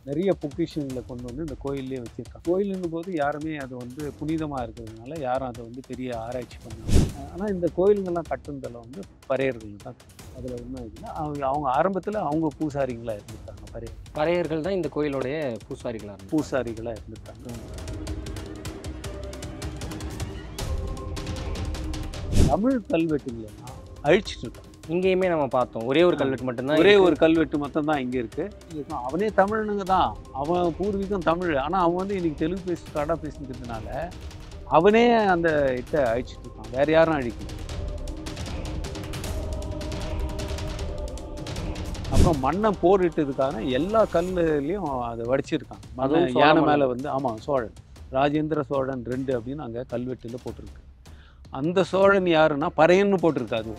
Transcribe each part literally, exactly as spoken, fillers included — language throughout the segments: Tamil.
நிறைய பொக்கிஷங்களை கொண்டு வந்து இந்த கோயிலே வச்சுருக்காங்க. கோயிலுன்னும் போது யாருமே அது வந்து புனிதமாக இருக்கிறதுனால யாரும் அதை வந்து பெரிய ஆராய்ச்சி பண்ணாங்க. ஆனால் இந்த கோயிலுங்கள்லாம் கட்டுனதில் வந்து பறையர்கள் தான். அதில் ஒன்றும் இல்லை. அவங்க அவங்க ஆரம்பத்தில் அவங்க பூசாரிங்களாக இருந்திருக்காங்க. பறையர் பறையர்கள் தான் இந்த கோயிலுடைய பூசாரிகளாக இருந்தாங்க. பூசாரிகளாக இருந்திருக்காங்க. தமிழ் கல்வெட்டுங்களெல்லாம் அழிச்சிட்டு இருக்காங்க. இங்கேயுமே நம்ம பார்த்தோம், ஒரே ஒரு கல்வெட்டு மட்டும்தான் ஒரே இருக்கு. ஒரு கல்வெட்டு மொத்தம் தான் இங்கே இருக்குது. அவனே தமிழனுங்க தான், அவன் பூர்வீகம் தமிழ். ஆனால் அவன் வந்து இன்னைக்கு தெலுங்கு பேசி காடாக பேசிக்கிறதுனால அவனே அந்த இதை அழிச்சிட்டு இருக்கான். வேற யாரும் அழிக்கல. அப்புறம் மண்ணை போரிட்டதுக்கான எல்லா கல்லுலையும் அதை வடிச்சிருக்காங்க. மண்ணை அதுவும் சோழ யானை மன்னன். மேலே வந்து ஆமாம் சோழன் ராஜேந்திர சோழன் ரெண்டு அப்படின்னு அங்கே கல்வெட்டில் போட்டிருக்கு. அந்த சோழன் யாருன்னா பறையன்னு போட்டிருக்கு. அதுவும்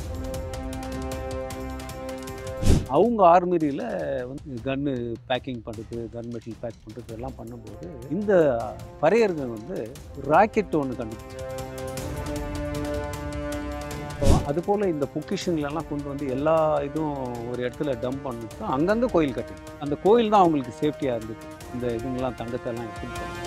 அவங்க ஆர்மரியில் வந்து கன்னு பேக்கிங் பண்ணுறது, கன் மெட்டல் பேக் பண்ணுறது எல்லாம் பண்ணும்போது இந்த பறையர்கள் வந்து ராக்கெட் ஒன்று கண்டுபிடிச்சாங்க. அதுபோல் இந்த பொக்கிஷன்லாம் கொண்டு வந்து எல்லா இதுவும் ஒரு இடத்துல டம்ப் பண்ணிட்டு அங்கங்கே கோயில் கட்டி, அந்த கோயில் தான் அவங்களுக்கு சேஃப்டியாக இருந்துச்சு. இந்த இதுங்கெல்லாம் தங்கத்தெல்லாம் எடுத்துட்டு போனாங்க.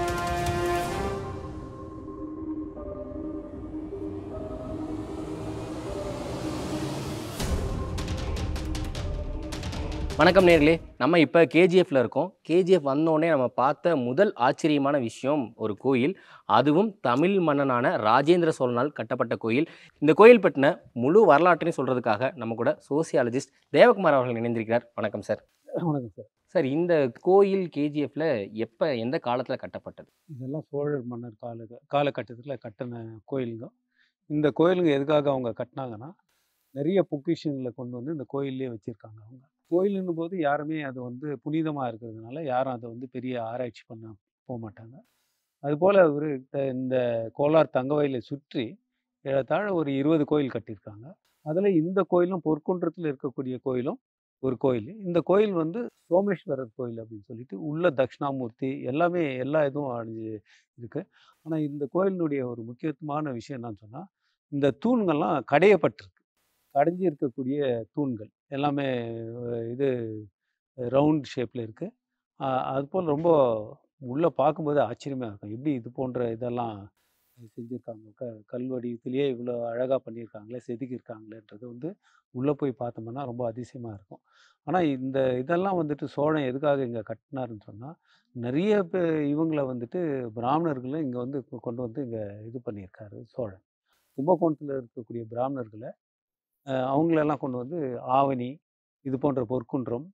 வணக்கம் நேர்களே, நம்ம இப்போ கேஜிஎஃப்ல இருக்கோம். கேஜிஎஃப் வந்தோடனே நம்ம பார்த்த முதல் ஆச்சரியமான விஷயம் ஒரு கோயில், அதுவும் தமிழ் மன்னனான ராஜேந்திர சோழனால் கட்டப்பட்ட கோயில். இந்த கோயில் பற்றின முழு வரலாற்றையும் சொல்றதுக்காக நம்ம கூட சோசியாலஜிஸ்ட் தேவகுமார் அவர்கள் இணைந்திருக்கிறார். வணக்கம் சார். வணக்கம் சார். சார், இந்த கோயில் கேஜிஎஃப்ல எப்போ எந்த காலத்தில் கட்டப்பட்டது? இதெல்லாம் சோழர் மன்னர் கால காலகட்டத்தில் கட்டின கோயிலுங்க. இந்த கோயிலுங்க எதுக்காக அவங்க கட்டினாங்கன்னா, நிறைய பொக்கிஷங்களை கொண்டு வந்து இந்த கோயிலே வச்சுருக்காங்க. அவங்க கோயிலுன்னும் போது யாருமே அது வந்து புனிதமாக இருக்கிறதுனால யாரும் அதை வந்து பெரிய ஆராய்ச்சி பண்ண போக மாட்டாங்க. அதுபோல் ஒரு இந்த கோலார் தங்கவயலை சுற்றி ஏறத்தாழ ஒரு இருபது கோயில் கட்டியிருக்காங்க. அதில் இந்த கோயிலும் பொற்குன்றத்தில் இருக்கக்கூடிய கோயிலும் ஒரு கோயில். இந்த கோயில் வந்து சோமேஸ்வரர் கோயில் அப்படின்னு சொல்லிட்டு உள்ள தட்சிணாமூர்த்தி எல்லாமே எல்லா இதுவும் அழிஞ்சு இருக்கு. ஆனால் இந்த கோயிலினுடைய ஒரு முக்கியமான விஷயம் என்னன்னு சொன்னால், இந்த தூண்கள்லாம் கடையப்பட்டிருக்கு. கடைஞ்சி இருக்கக்கூடிய தூண்கள் எல்லாமே அஹ், இது ரவுண்ட் ஷேப்பில் இருக்குது. அதுபோல் ரொம்ப உள்ளே பார்க்கும்போது ஆச்சரியமாக இருக்கும். எப்படி இது போன்ற இதெல்லாம் செஞ்சுருக்காங்க, க கல்வடிவத்திலேயே இவ்வளோ அழகாக பண்ணியிருக்காங்களே, செதுக்கியிருக்காங்களேன்றது வந்து உள்ளே போய் பார்த்தோம்னா ரொம்ப அதிசயமாக இருக்கும். ஆனால் இந்த இதெல்லாம் வந்துட்டு சோழன் எதுக்காக இங்கே கட்டினாருன்னு சொன்னால், நிறைய பே இவங்களை வந்துட்டு பிராமணர்களும் இங்கே வந்து கொ- கொண்டு வந்து இங்கே இது பண்ணியிருக்காரு சோழன். கும்பகோணத்தில் இருக்கக்கூடிய பிராமணர்களை அஹ், அவங்களெல்லாம் கொண்டு வந்து ஆவணி, இது போன்ற பொற்குன்றம்,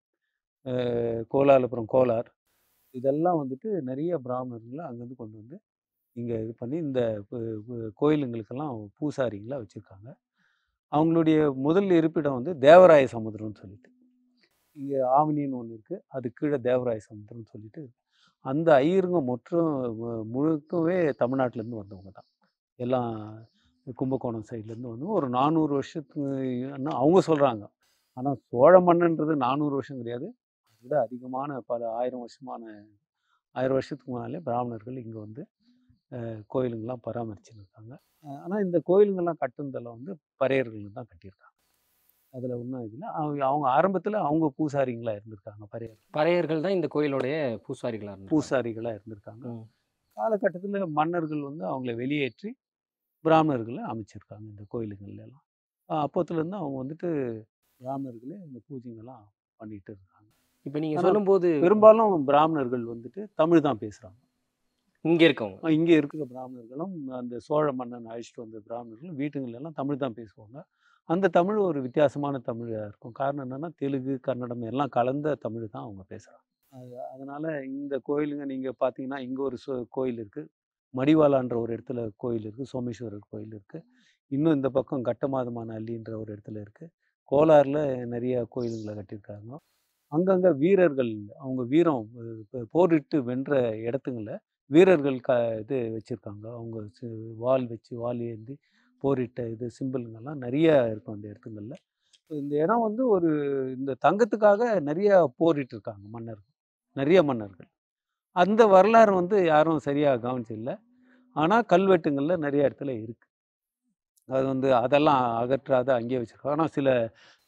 அஹ், கோலாலபுரம் கோலார், இதெல்லாம் வந்துட்டு நிறைய பிராமணர்களை அங்கேருந்து கொண்டு வந்து இங்கே இது பண்ணி இந்த கு- கு- கோயிலுங்களுக்கெல்லாம் பூசாரிங்களா வச்சுருக்காங்க. அவங்களுடைய முதல் இருப்பிடம் வந்து தேவராய சமுத்திரம்னு சொல்லிட்டு இங்கே ஆவணின்னு ஒன்று இருக்குது. அது கீழே தேவராய சமுத்திரம்னு சொல்லிட்டு இருக்கு. அந்த ஐயருங்க மொத்தம் மு- முழுக்கவே தமிழ்நாட்டிலேருந்து வந்தவங்க தான். எல்லாம் கும்பகோணம் சைட்லேருந்து வந்து ஒரு நானூறு வருஷத்துக்கு அவங்க சொல்கிறாங்க. ஆனால் சோழ மன்னன்றது நானூறு வருஷம் கிடையாது. அதை விட அதிகமான பல ஆயிரம் வருஷமான ஆயிரம் வருஷத்துக்கு முன்னாலே பிராமணர்கள் இங்கே வந்து கோயிலுங்கெல்லாம் பராமரிச்சுன்னு இருக்காங்க. ஆனால் இந்த கோயிலுங்கெல்லாம் கட்டுனதில் வந்து பறையர்கள் தான் கட்டியிருக்காங்க. அதில் ஒன்றும் இதில் அவங்க அவங்க ஆரம்பத்தில் அவங்க பூசாரிங்களாக இருந்திருக்காங்க. பறையர் பறையர்கள் தான் இந்த கோயிலுடைய பூசாரிகளாக இருந்தாங்க. பூசாரிகளாக இருந்திருக்காங்க. ம். காலகட்டத்தில் மன்னர்கள் வந்து அவங்கள வெளியேற்றி பிராமணர்களை அமைச்சிருக்காங்க இந்த கோயிலுங்கள்ல எல்லாம். அப்போத்துலேருந்து அவங்க வந்துட்டு பிராமணர்களே இந்த பூஜைங்கெல்லாம் பண்ணிட்டு இருக்காங்க. இப்போ நீங்க ஆனா, சொல்லும்போது பெரும்பாலும் பிராமணர்கள் வந்துட்டு தமிழ் தான் பேசுகிறாங்க. இங்க இருக்கவங்க இங்கே இருக்கிற பிராமணர்களும் அந்த சோழ மன்னன் அழைச்சிட்டு வந்த பிராமணர்களும் வீட்டுங்கள்ல எல்லாம் தமிழ் தான் பேசுவாங்க. அந்த தமிழ் ஒரு வித்தியாசமான தமிழாக இருக்கும். காரணம் என்னென்னா, தெலுங்கு கன்னடம் எல்லாம் கலந்த தமிழ் தான் அவங்க பேசுகிறாங்க. அது அதனால் இந்த கோயிலுங்க நீங்கள் பார்த்தீங்கன்னா, இங்கே ஒரு சோ கோயில் இருக்குது. மடிவாளான்ற ஒரு இடத்துல கோயில் இருக்குது. சோமேஸ்வரர் கோயில் இருக்குது. இன்னும் இந்த பக்கம் கட்டமாதமான அள்ளின்ற ஒரு இடத்துல இருக்குது. கோலாரில் நிறைய கோயிலுங்களை கட்டியிருக்காங்க. அங்கங்கே வீரர்கள் அவங்க வீரம் அஹ், போரிட்டு வென்ற இடத்துங்கள வீரர்கள் க இது வச்சுருக்காங்க. அவங்க சி வாள் வச்சு வாள் ஏந்தி போரிட்ட இது சிம்பிளுங்கெல்லாம் நிறைய இருக்கும் அந்த இடத்துங்கள்ல. இந்த இடம் வந்து ஒரு இந்த தங்கத்துக்காக நிறைய போரிட்டுருக்காங்க மன்னர்கள். நிறைய மன்னர்கள். அந்த வரலாறு வந்து யாரும் சரியா கவனிச்சதில்ல. ஆனா கல்வெட்டுங்கள்ல நிறைய இடத்துல இருக்கு. அது வந்து அதெல்லாம் அகற்றாத அங்கேயே வச்சிருக்காங்க. ஆனா சில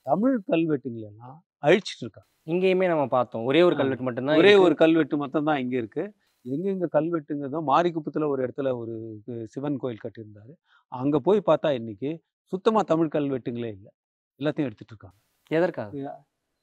தமிழ் கல்வெட்டுங்களெல்லாம் அழிச்சிட்டு இருக்காங்க. இங்கேயுமே நம்ம பார்த்தோம். ஒரே ஒரு ஆ. கல்வெட்டு மட்டும் தான் ஒரே இருக்கு. ஒரு கல்வெட்டு மட்டும் தான் இங்க இருக்கு. எங்கெங்க கல்வெட்டுங்கிறதோ மாரிக்குப்பத்துல ஒரு இடத்துல ஒரு கு சிவன் கோயில் கட்டியிருந்தாரு. அங்க போய் பார்த்தா இன்னைக்கு சுத்தமா தமிழ் கல்வெட்டுங்களே இல்ல. எல்லாத்தையும் எடுத்துட்டு இருக்காங்க. எதற்காக? ய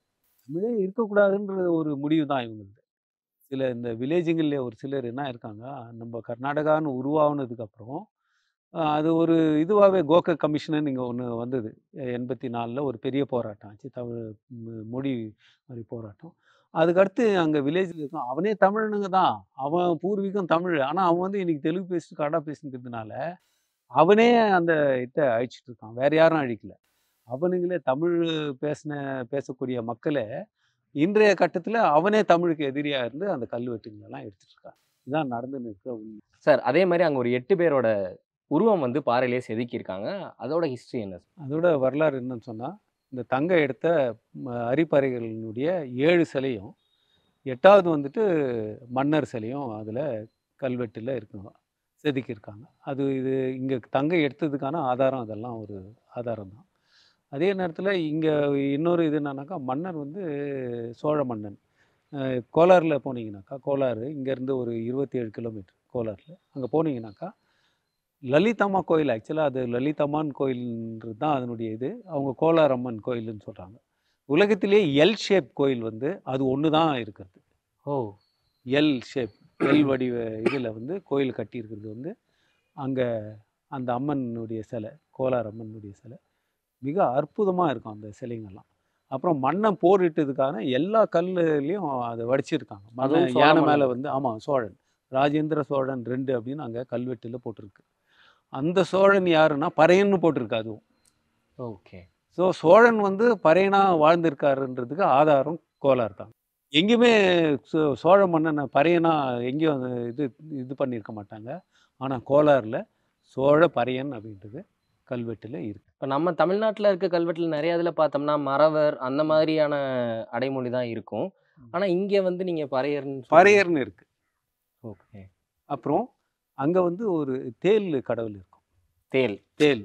தமிழே இருக்கக்கூடாதுன்ற ஒரு முடிவு தான் இவங்களுது. சில இந்த வில்லேஜுங்கள்ல ஒரு சிலர் என்ன இருக்காங்க, நம்ம கர்நாடகான்னு உருவாகுனதுக்கு அப்புறம், அ அது ஒரு இதுவாவே கோகக் கமிஷன்னு இங்க ஒண்ணு வந்தது. எண்பத்தி நாலுல ஒரு பெரிய போராட்டம் ஆச்சு. தமிழ் மொ மொழி வரி போராட்டம். அதுக்கடுத்து அங்க வில்லேஜ்ல இருக்கான். அவனே தமிழனுங்க தான். அவன் பூர்வீகம் தமிழ். ஆனா அவன் வந்து இன்னைக்கு தெலுங்கு பேசிட்டு, கன்னடா பேசிக்கிறதுனால, அவனே அந்த இத அழிச்சிட்டு இருக்கான். வேற யாரும் அழிக்கல. அவனுங்களே தமிழ் பேசின பேசக்கூடிய மக்களே, இன்றைய கட்டத்துல அவனே தமிழுக்கு எதிரியா இருந்து அந்த கல்வெட்டுங்களெல்லாம் எடுத்துட்டு இருக்கான். இதான் நடந்துன்னு இருக்கிற உண்மை. சார் அதே மாரி அங்க ஒரு எட்டு பேரோட உருவம் வந்து பாறையிலேயே செதுக்கியிருக்காங்க. அதோட ஹிஸ்டரி என்ன சார்? அதோட வரலாறு என்னன்னு சொன்னா, இந்த தங்க எடுத்த ம அரிப்பறைகளினுடைய ஏழு சிலையும், எட்டாவது வந்துட்டு மன்னர் சிலையும் அதுல கல்வெட்டுல இருக்குங்க. செதுக்கியிருக்காங்க. அது இது இங்க தங்க எடுத்ததுக்கான ஆதாரம் அதெல்லாம் ஒரு ஆதாரம் தான். அதே நேரத்துல இங்க இன்னொரு இது என்னன்னாக்கா, மன்னர் வந்து சோழ மன்னன். அ கோலார்ல போனீங்கன்னாக்கா, கோலாறு இங்கேருந்து ஒரு இருபத்தி ஏழு கிலோமீட்டர் கோலார்ல. அங்க போனீங்கன்னாக்கா, லலிதாம்மா கோயில் ஆக்சுவலா அது லலிதாம்மான் கோயில்ன்றது தான் அதனுடைய இது. அவங்க கோலார் அம்மன் கோயில்ன்னு சொல்றாங்க. உலகத்திலேயே எல் ஷேப் கோயில் வந்து அது ஒண்ணு தான் இருக்கிறது. ஓ! எல் ஷேப் எல் வடிவ இதில வந்து கோயில் கட்டியிருக்கிறது வந்து, அங்க அந்த அம்மனுடைய சிலை, கோலார் அம்மனுடைய சிலை. மிக அற்புதமா இருக்கும் அந்த சிலைங்கள்லாம். அப்புறம் மன்னன் போரிட்டதுக்கான எல்லா கல்லுலயும் அத வடிச்சிருக்காங்க. அதுவும் மன்னன் சோழ யானை மேல மன்னன். வந்து ஆமா சோழன். ராஜேந்திர சோழன் ரெண்டு அப்படின்னு அங்க கல்வெட்டுல போட்டிருக்கு. அந்த சோழன் யாருன்னா, பறையன்னு போட்டிருக்கு அதுவும். ஓகே. ஸோ சோழன் வந்து பறையனா வாழ்ந்திருக்காருன்றதுக்கு ஆதாரம் கோலார் தான். எங்கேயுமே சோ சோழ மன்னன பறையனா எங்கேயும் அது இது இது பண்ணியிருக்க மாட்டாங்க. ஆனா கோலார்ல சோழ பறையன் அப்படின்றது கல்வெட்டுல இருக்கு. இப்ப நம்ம தமிழ்நாட்டுல இருக்க கல்வெட்டுல நெறைய இதுல பார்த்தோம்னா, மறவர் அந்த ம். மாதிரியான அடைமொழி தான் இருக்கும். ம். ஆனா இங்க வந்து நீங்க பறையர்ன்னு சொல்றீங்க. பறையர்ன்னு இருக்கு. ஓகே. அப்புறம் அங்க வந்து ஒரு தேல் கடவுள் இருக்கும். தேல். தேல்.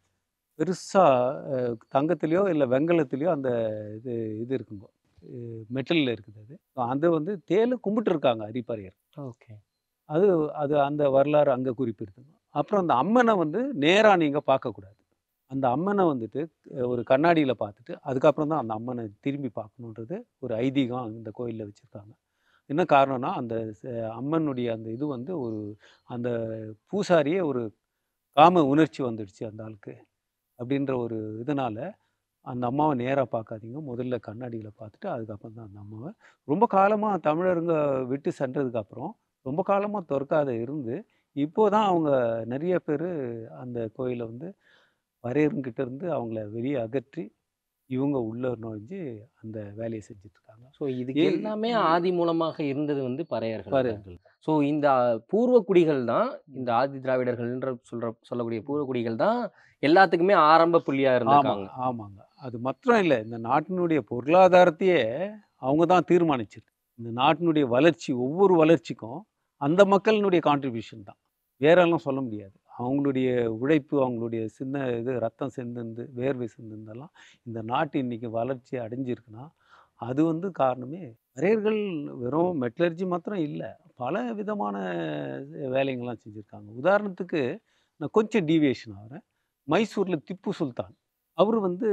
பெருசா அ தங்கத்திலயோ இல்ல வெண்கலத்திலயோ அந்த இது இது இருக்குங்க. அ மெட்டல்ல இருக்குது அது. அத வந்து தேல கும்பிட்டுருக்காங்க அரிப்பறையர். ஓகே. அது அது அந்த வரலாறு அங்க குறிப்பிடுதுங்க. அப்புறம் அந்த அம்மன வந்து நேரா நீங்க பார்க்கக்கூடாது. அந்த அம்மன வந்துட்டு அ ஒரு கண்ணாடியில பார்த்துட்டு, அதுக்கப்புறம் தான் அந்த அம்மன திரும்பி பார்க்கணுன்றது ஒரு ஐதீகம் இந்த கோயில்ல வச்சிருக்காங்க. என்ன காரணம்னா, அந்த ச அம்மனுடைய அந்த இது வந்து ஒரு அந்த பூசாரியே ஒரு காம உணர்ச்சி வந்துடுச்சு அந்த ஆளுக்கு. அப்படின்ற ஒரு இதனால, அந்த அம்மாவ நேரா பார்க்காதீங்க. முதல்ல கண்ணாடியில பார்த்துட்டு, அதுக்கப்புறம் தான் அந்த அம்மாவ ரொம்ப காலமா தமிழருங்க விட்டு சென்றதுக்கு அப்புறம், ரொம்ப காலமா தொறக்காத இருந்து, இப்போ தான் அவங்க நெறைய பேரு அந்த கோயில வந்து பறையர்ங்கிட்ட இருந்து அவங்கள வெளிய அகற்றி, இவங்க உள்ள நுழைஞ்சு அந்த வேலைய செஞ்சுட்டுருக்காங்க. ஸோ இதுக்கு ஏ எல்லாமே இ ஆதி மூலமாக இருந்தது வந்து பறையர்கள் தான். பறையர்கள். ஸோ இந்த பூர்வ குடிகள் தான், இந்த ம். ஆதி திராவிடர்கள்ன்ற சொல்ற சொல்லக்கூடிய ம். பூர்வ குடிகள் தான் எல்லாத்துக்குமே ஆரம்ப புள்ளியா ஆமா, இருந்திருக்காங்க. ஆமாங்க. அது மாத்திரம் இல்ல. இந்த நாட்டினுடைய பொருளாதாரத்தையே அவங்க தான் தீர்மானிச்சது. இந்த நாட்டினுடைய வளர்ச்சி, ஒவ்வொரு வளர்ச்சிக்கும் அந்த மக்களினுடைய கான்ட்ரிபியூஷன் தான். வேறெல்லாம் சொல்ல முடியாது. அவங்களுடைய உழைப்பு, அவங்களுடைய சின்ன இது ரத்தம் சிந்துனது, வேர்வை சிந்துனதெல்லாம் இந்த நாட்டு இன்னைக்கு வளர்ச்சி அடைஞ்சிருக்குன்னா, அது வந்து காரணமே பறையர்கள் வெறும் மெட்டலர்ஜி மாத்திரம் இல்ல. பல விதமான வேலைங்கள்லாம் செஞ்சிருக்காங்க. உதாரணத்துக்கு நான் கொஞ்சம் டீவியேஷன் ஆகுறேன். மைசூர்ல திப்பு சுல்தான். அவரு வந்து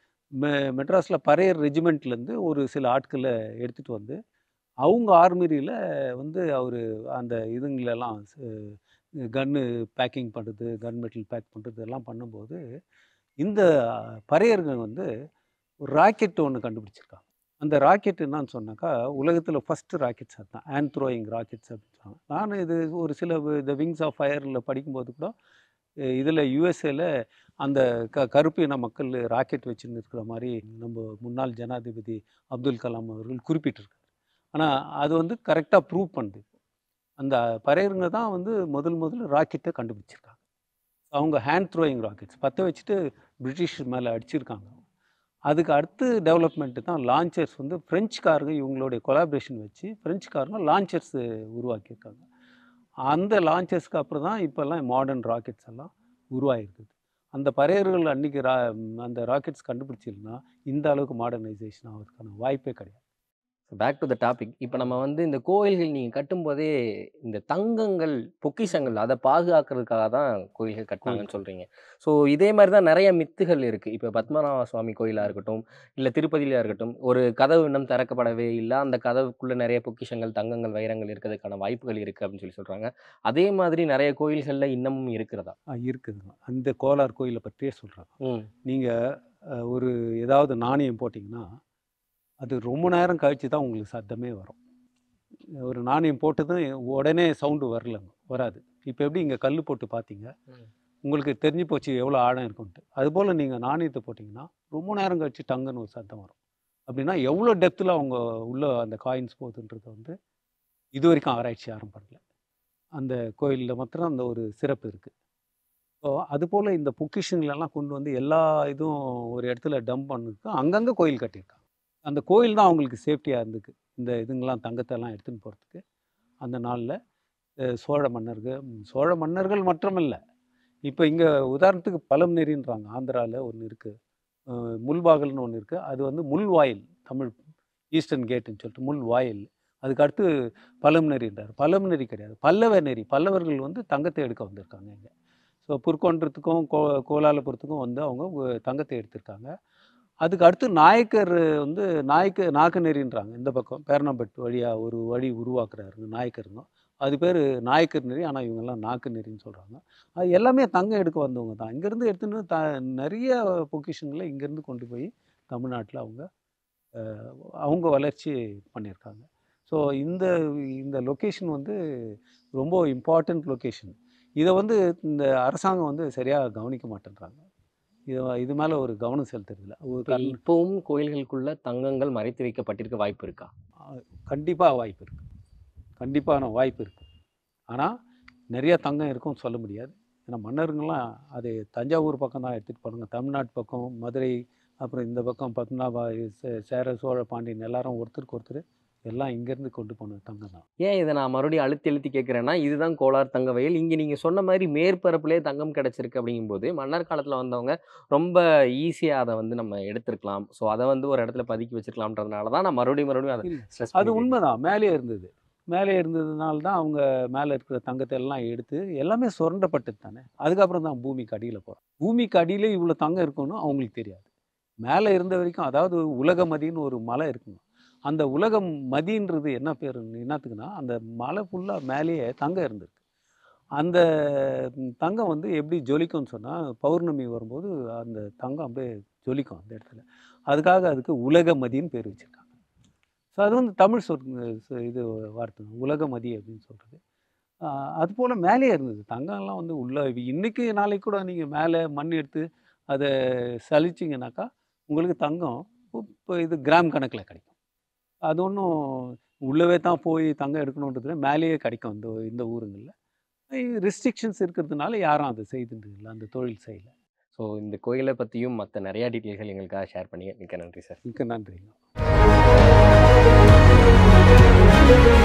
மெ மெட்ராஸ்ல பறையர் ரெஜிமெண்ட்லேருந்து ஒரு சில ஆட்கள எடுத்துட்டு வந்து, அவங்க ஆர்மரியில வந்து அவரு அந்த இதுங்களெல்லாம் ச கன்னு பேக்கிங் பண்றது, கன் மெட்டல் பேக் பண்றது எல்லாம் பண்ணும்போது, இந்த பறையர்கள் வந்து ஒரு ராக்கெட் ஒண்ணு கண்டுபிடிச்சிருக்காங்க. அந்த ராக்கெட் என்னான்னு சொன்னாக்கா, உலகத்தில ஃபர்ஸ்ட்டு ராக்கெட்ஸ் அதான். ஹேண்ட் த்ரோயிங் ராக்கெட்ஸ் அப்படின்னு சொல்லுவாங்க. நானும் இது ஒரு சில த விங்ஸ் ஆஃப் ஃபயர்ல படிக்கும்போது கூட, இதில யுஎஸ்ஏல அந்த க கருப்பு இன மக்கள் ராக்கெட் வச்சுன்னு இருக்கிற மாரி நம்ம முன்னாள் ஜனாதிபதி அப்துல் கலாம் அவர்கள் குறிப்பிட்டிருக்காரு. ஆனா, அது வந்து கரெக்ட்டா ப்ரூவ் பண்ணுது. அந்த பறையருங்க தான் வந்து முதல் முதல்ல ராக்கெட்ட கண்டுபிடிச்சிருக்காங்க. அவங்க ஹேண்ட் த்ரோயிங் ராக்கெட்ஸ் பத்த வச்சுட்டு பிரிட்டிஷ் மேல அடிச்சிருக்காங்க. அதுக்கு அடுத்து டெவலப்மெண்ட் தான் லான்ச்சர்ஸ் வந்து பிரெஞ்சுக்காரங்க இவங்களுடைய கொலாபரேஷன் வச்சு பிரெஞ்சுக்காரங்க லான்ச்சர்ஸ் உருவாக்கியிருக்காங்க. அந்த லான்ச்சர்ஸ்க்கு அப்புறம் தான் இப்போல்லாம் மாடர்ன் ராக்கெட்ஸ் எல்லாம் உருவாகிருக்குது. அந்த பறையர்கள் அன்னைக்கு ரா அந்த ராக்கெட்ஸ் கண்டுபிடிச்சிருந்தா இந்த அளவுக்கு மாடர்னைசேஷன் ஆகிறதுக்கான வாய்ப்பே கிடையாது. Back to the topic. இப்ப நம்ம வந்து இந்த கோயில்கள் நீங்க கட்டும்போதே இந்த தங்கங்கள், பொக்கிஷங்கள் அத பாதுகாக்கிறதுக்காக தான் கோயில்கள் கட்டுனாங்கன்னு கோயில் சொல்றீங்க. ஸோ இதே மாரி தான் நெறைய மித்துகள் இருக்கு. இப்ப பத்மநாப சுவாமி கோயிலா இருக்கட்டும், இல்ல திருப்பதியிலயா இருக்கட்டும், ஒரு கதவு இன்னும் திறக்கப்படவே இல்ல. அந்த கதவுக்குள்ள நெறைய பொக்கிஷங்கள், தங்கங்கள், வைரங்கள் இருக்கிறதுக்கான வாய்ப்புகள் இருக்கு அப்படின்னு சொல்லி சொல்றாங்க. அதே மாதிரி நெறைய கோயில்கள்ல இன்னமும் இருக்கிறதா? ஆ இருக்குதுங்க. அந்த கோலார் கோயில பற்றியே சொல்றேன். ம். நீங்க அ ஒரு ஏதாவது நாணயம் போட்டீங்கன்னா, அது ரொம்ப நேரம் கழிச்சு தான் உங்களுக்கு சத்தமே வரும். ஒரு நாணயம் போட்டதும் உடனே சவுண்டு வரலங்க, வராது. இப்ப எப்படி இங்க கல்லு போட்டு பார்த்தீங்க, ம். உங்களுக்கு தெரிஞ்சு போச்சு எவ்வளோ ஆழம் இருக்குன்ட்டு. அதுபோல நீங்க நாணயத்த போட்டீங்கன்னா, ரொம்ப நேரம் கழிச்சு டங்குன்னு ஒரு சத்தம் வரும். அப்படின்னா எவ்வளோ டெப்த்ல அவங்க உள்ள அந்த காயின்ஸ் போகுதுன்றது வந்து இதுவரைக்கும் ஆராய்ச்சி யாரும் பண்ணல. அந்த கோயில்ல மாத்திரம் அந்த ஒரு சிறப்பு இருக்கு. ஸோ அதுபோல இந்த பொக்கிஷங்களெல்லாம் கொண்டு வந்து எல்லா இதுவும் ஒரு இடத்துல டம்ப் பண்ணதுக்கு அங்கங்க கோயில் கட்டியிருக்காங்க. அந்த கோயில் தான் அவங்களுக்கு சேஃப்டியா இருந்துக்கு. இந்த இதுங்கலாம் தங்கத்தெல்லாம் எடுத்துன்னு போறதுக்கு. அந்த நாள்ல அ சோழ மன்னர்கள் சோழ மன்னர்கள் மட்டுமில்ல. இப்ப இங்க உதாரணத்துக்கு பழம்நெறின்றாங்க. ஆந்திரால ஒண்ணு இருக்கு. அ முள்வாகல்னு ஒண்ணு இருக்கு. அது வந்து முள்வாயில் தமிழ் ஈஸ்டர்ன் கேட்டுன்னு சொல்லிட்டு முள்வாயில். அதுக்கு அடுத்து பழம்நெறின்றார். பழம்நெறி கிடையாது. பல்லவ நெறி. பல்லவர்கள் வந்து தங்கத்தை எடுக்க வந்திருக்காங்க இங்க. ஸோ புற்கொன்றத்துக்கும் கோ கோலாலபுரத்துக்கும் வந்து அவங்க வ தங்கத்தை எடுத்திருக்காங்க. அதுக்கு அடுத்து நாயக்கர் வந்து நாயக்க நாக்குநெறின்றாங்க. இந்த பக்கம் பேரணம்பட்டு வழியா ஒரு வழி உருவாக்குறாருங்க நாயக்கருங்க. அது பேரு நாயக்கர் நெறி. ஆனா இவங்கலாம் நாக்கு நெறின்னு சொல்றாங்க. அது எல்லாமே தங்கம் எடுக்க வந்தவங்க தான். இங்கேருந்து எடுத்துன்னு த நெறைய பொக்கிஷங்கள இங்கேருந்து கொண்டு போய் தமிழ்நாட்டுல அவங்க அ அவங்க வளர்ச்சி பண்ணியிருக்காங்க. ஸோ இந்த இந்த லொக்கேஷன் வந்து ரொம்ப இம்பார்ட்டன்ட் லொக்கேஷன். இத வந்து இந்த அரசாங்கம் வந்து சரியா கவனிக்க மாட்டேன்றாங்க. இது இது மேல ஒரு கவனம் செலுத்துறதில்ல. ஒரு இப்ப கண் இப்பவும் கோயில்களுக்குள்ள தங்கங்கள் மறைத்து வைக்கப்பட்டிருக்க வாய்ப்பு இருக்கா? அ கண்டிப்பா வாய்ப்பு இருக்கு. கண்டிப்பான வாய்ப்பு இருக்கு. ஆனா, நெறைய தங்கம் இருக்கும்னு சொல்ல முடியாது. ஏன்னா மன்னருங்கலாம் அது தஞ்சாவூர் பக்கம் தான் எடுத்துட்டு போனாங்க. தமிழ்நாட்டு பக்கம் மதுரை, அப்புறம் இந்த பக்கம் பத்மநாபா, சே சேர, சோழ, பாண்டியன் எல்லாரும் ஒருத்தருக்கு ஒருத்தர் எல்லாம் இங்கேருந்து கொண்டு போன தங்கம் தான். ஏன் இத நான் மறுபடியும் அழுத்தி அழுத்தி கேட்கிறேன்னா, இதுதான் கோலார் தங்க வயல். இங்க நீங்க சொன்ன மாரி மேற்பரப்பிலேயே தங்கம் கிடைச்சிருக்கு அப்படிங்கும்போது, மன்னர் காலத்துல வந்தவங்க ரொம்ப ஈஸியா அத வந்து நம்ம எடுத்திருக்கலாம். ஸோ அத வந்து ஒரு இடத்துல பதுக்கி வச்சிருக்கலாம்ன்றதுனால தான் நான் மறுபடியும் மறுபடியும் அத இல்ல. ஸ்ட்ரெஸ் அது பண்ணி கேட்கிறேன். உண்மதான். மேலேயே இருந்தது. மேலே இருந்ததுனால தான் அவங்க மேல இருக்கிற தங்கத்த எல்லாம் எடுத்து எல்லாமே சுரண்டப்பட்டது தானே. அதுக்கப்புறம் தான் பூமிக்கு அடியில போறோம். பூமிக்கு அடியிலே இவ்வளோ தங்கம் இருக்குன்னு அவங்களுக்கு தெரியாது. மேல இருந்த வரைக்கும் அதாவது உலகமதின்னு ஒரு மலை இருக்குங்க. அந்த உலகம் மதின்றது என்ன பேரு என்னாத்துக்குன்னா, அந்த மலை ஃபுல்லா மேலேயே தங்கம் இருந்திருக்கு. அந்த ம் தங்கம் வந்து எப்படி ஜொலிக்கும்னு சொன்னா, பௌர்ணமி வரும்போது அந்த தங்கம் அப்படியே ஜொலிக்கும் அந்த இடத்துல. அதுக்காக அதுக்கு உலகமதின்னு பேர் வச்சிருக்காங்க. ஸோ அது வந்து தமிழ் சொற் ச இது வார்த்தை தான். உலகமதி அப்படின்னு சொல்றது. அ அதுபோல மேலேயே இருந்தது. தங்கம்லாம் வந்து உள்ள இன்னைக்கு நாளைக்கு கூட நீங்க மேல மண் எடுத்து அத சலிச்சீங்கனாக்கா, உங்களுக்கு தங்கம் இப்போ இது கிராம் கணக்குல கிடைக்கும். அது ஒண்ணும் உள்ளவே தான் போய் தங்கம் எடுக்கணுன்றது இல்ல. மேலேயே கிடைக்கும் இந்த இந்த ஊருங்கள்ல. ரெஸ்ட்ரிக்ஷன்ஸ் இருக்கிறதுனால யாரும் அத செய்துட்டு இல்ல. அந்த தொழில் செய்யல. ஸோ இந்த கோயில பத்தியும் மத்த நெறைய டீட்டெயில்கள் எங்களுக்காக ஷேர் பண்ணீங்க. மிக்க நன்றி சார். மிக்க நன்றிங்க.